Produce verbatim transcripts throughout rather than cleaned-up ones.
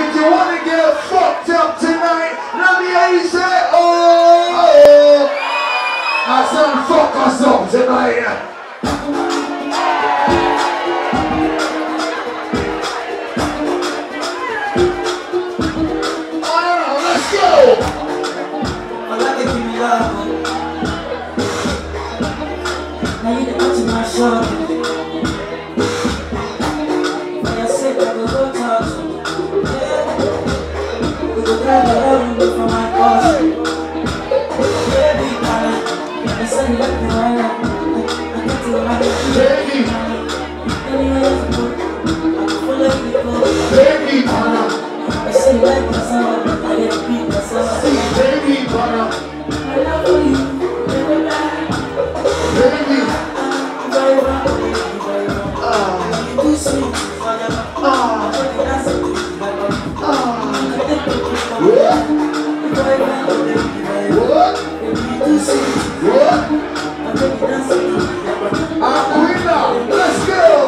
If you want to get fucked up tonight, let me hear you say, oh, I said fuck us up tonight. Oh, let's go. I like to give me love. Now you the to my shoulder. For your sake, I will go touch you. We will grab the love for my cause. Baby, I said you like me right now. I get to ride it. Baby, Anywhere you go, I can follow you go. baby, partner. I said you like my song. I get to beat my song. Baby, partner. I love you. Baby, Baby. very well, very well. Ah. You do sweet. Ah. That's it. Ah. What? What? Aquila, let's go!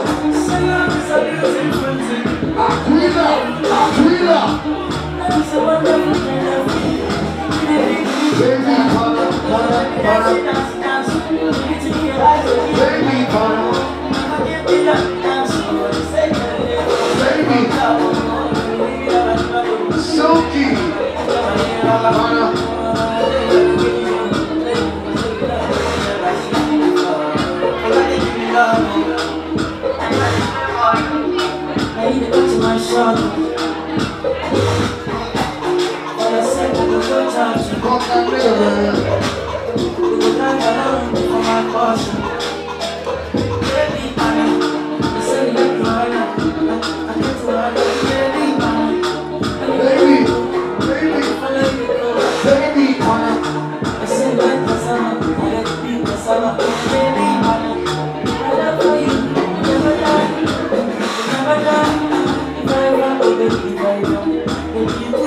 Aquila, Aquila! Baby, para, para, para. Baby, para. Baby. Silky. Para. I need to go to my shoulder. All I said was go touch you. Fuck that nigga, man. We will drive alone for my portion. Baby, I said you like me right now. I get to ride it. Baby, Baby, baby, follow you go. baby, para. I said you like my summer. I get to beat my summer. Baby, I love you. Never die. Never die. If I run, oh baby, if I run, baby, you